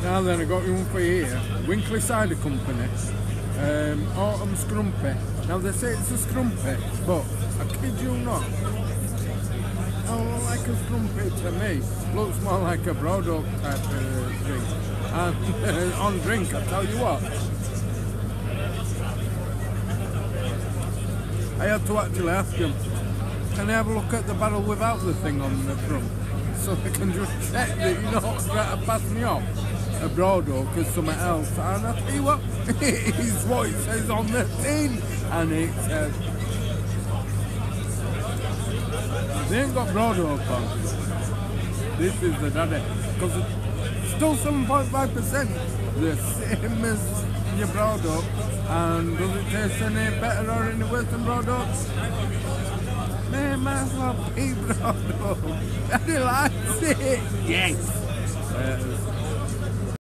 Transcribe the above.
Now then, I got you one for you here. Winkleigh Cider Company. Autumn Scrumpy. Now they say it's a scrumpy, but I kid you not. It don't look like a scrumpy to me. Looks more like a Broadoak type drink. And on drink, I tell you what. I had to actually ask him, can I have a look at the barrel without the thing on the front? So they can just check that you're not trying to pass me off a Broadoak or something else. And I tell you what, it's what it says on the tin. And it says, they ain't got Broadoak on. This is the daddy. Because it's still 7.5%. The same as your Broadoak. And does it taste any better or any worse than Broadoak? Man, might as well be Broadoak. Daddy likes it. Yes.